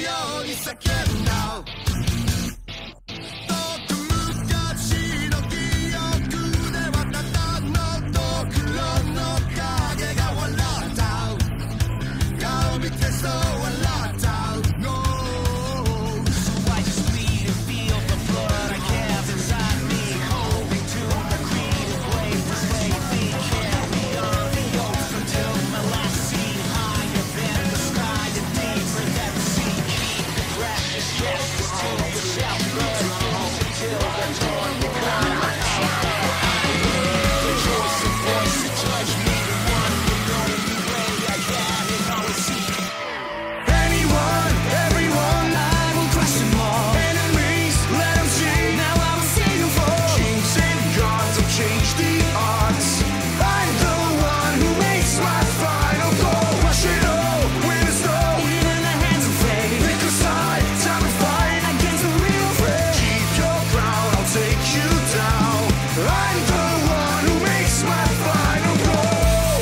ように叫んだ遠く昔の記憶ではただのドクロの影が笑った顔見てそう笑った No So I just read and feel the blood I have inside me holding to the creative ways to stay me carry on the oath until my last scene higher than the sky and deeper than the sea keep the practice justice to the shelf blood flows until the dawn becomes my rejoice and voice to judge me the one who knows the way I got it always see anyone everyone I will crush them all enemies let them see now I will see them fall kings and gods will change the odds I'm the one who makes my final goal crush it all win the snow even the hands of fate pick a side time to fight against the real threat keep your ground I'll take you down I'm the one who makes my final goal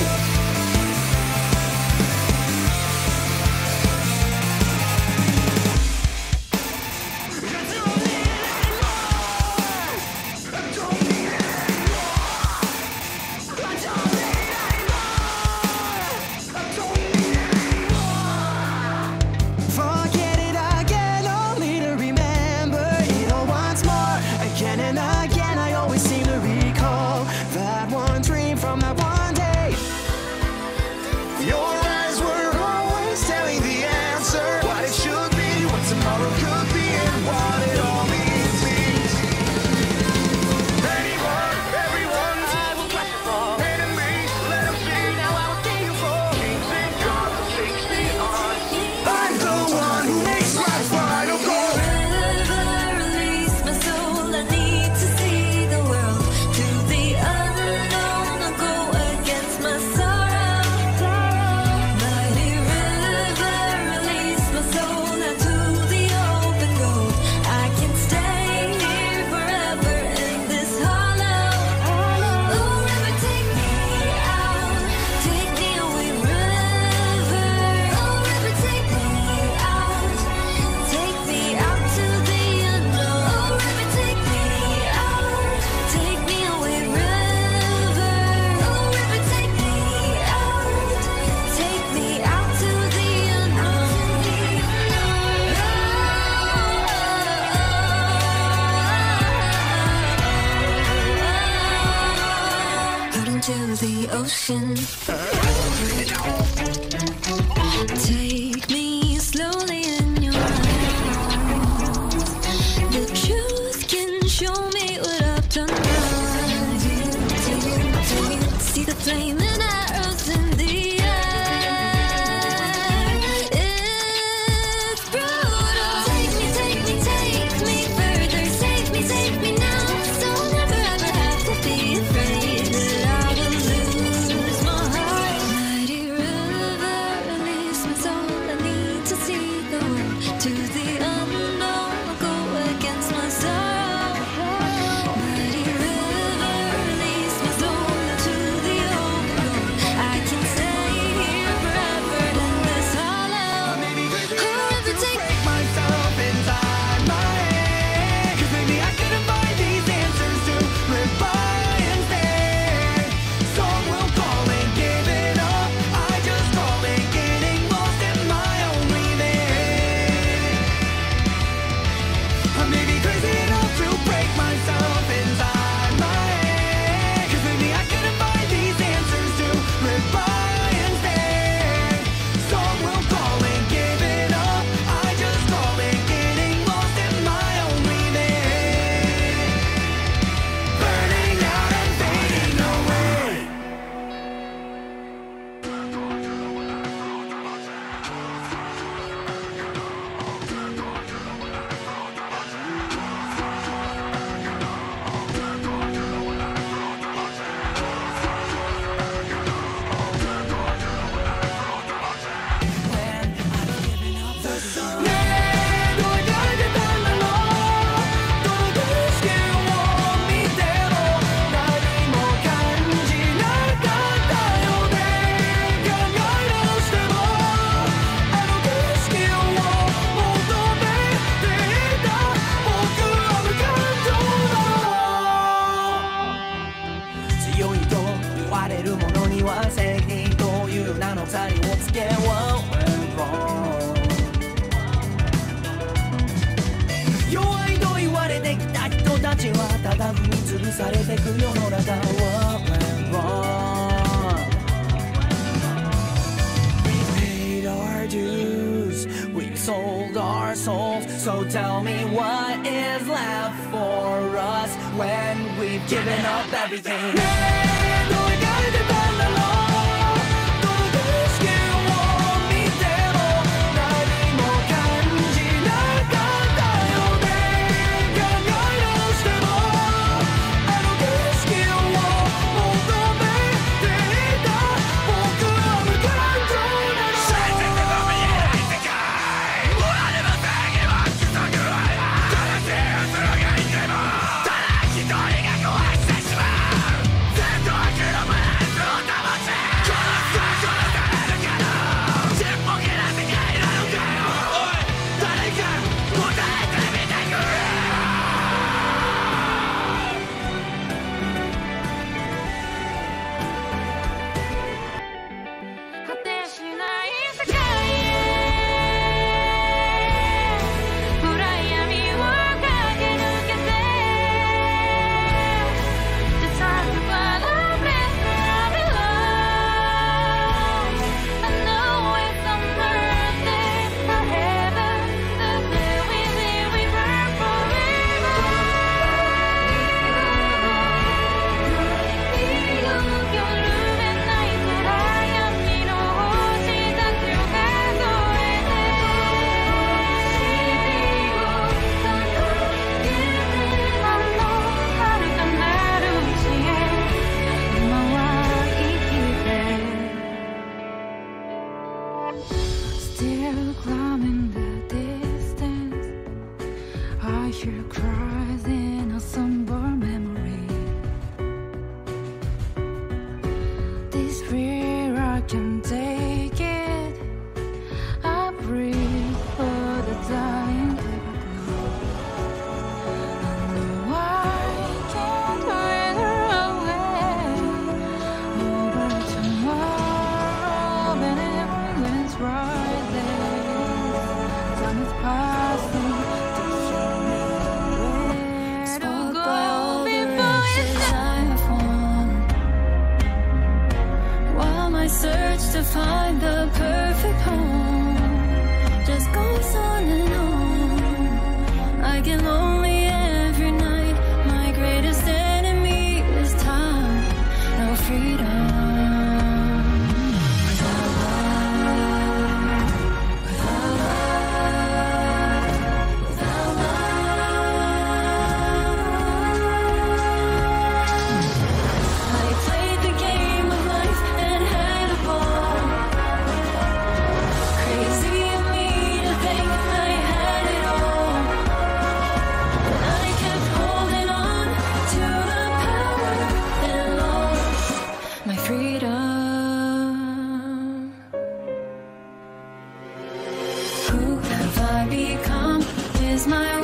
Forget it again, only to remember it all once more. Again and again, I always seem to recall that one dream from that one day. Your eyes were always telling the answer, what it should be, what tomorrow could be, and what it all means. Anyone, everyone, I will fight for. Enemies, let them see, now I will kill you for. Kings and gods will change the odds. I'm the one who makes my final goal. Release my soul, I need to see the world. To the unknown, I'll go against my sorrow. Mighty river, release my soul out to the open road. I can stay here forever in this hollow. Oh, river, take me out, take me away, river. Oh, river, take me out, take me out to the unknown. Oh, river, take me out, take me away, river. Oh, river, take me out, take me out to the unknown. Out into the ocean. Take me slowly in your eyes. The truth can show me what I've done right. See the flame and arrows in the air. It's brutal. Take me further. Save me now. So I'll never ever have to be afraid that I will lose my heart. Mighty river, release my soul. I need to see the world. To the unknown, I'll go against my sorrow. Mighty river, release my soul to the open road. I can stay here forever in this hollow. Oh, river, take break myself inside my head 'cause maybe I couldn't find these answers to live by instead. Some will call it giving up. I just call it getting lost in my own breathing. I may be crazy enough to break myself inside my head 'cause maybe I couldn't find these answers to live by instead. Some will call it giving up. I just call it getting lost in my own breathing. Burning out and fading away. ちはただ踏み潰されてく世の中 We paid our dues, we sold our souls. So tell me what is left for us when we've given up everything. ねえどう描いてたんだろう、この景色を見ても何も感じなかったよね。考え直してもあの景色を求めていた僕は無感情なの。全てが見えない世界、終われば正義は貴族は悲しい奴らがいてもただ一人が壊してしまう。全部は黒バランスを保ち殺されるかな。ちっぽけな世界なのかよ。おい誰か答えてみてくれ。 果てしない世界へ暗闇を駆け抜けて Just like the best of it all. I know it's a mercy, a heaven, the day we live, we burn forever. 夜めない暗闇の星たちを数えてあの遥かなる地へ今は生きて Still climbing the distance, I hear cries in a somber memory. This fear I can take it. I breathe for the dying everglow. I know I can't wither away over tomorrow, but everyone's right there. Time is passing to show me where to go before it's time. While my search to find the perfect home just goes on and on, I get lonely every night. My greatest enemy is time. No freedom. Without love, without love, without love. I played the game of life and had a ball. Crazy of me to think I had it all. But I kept holding on to the power and lost my freedom. Who have I become? Is my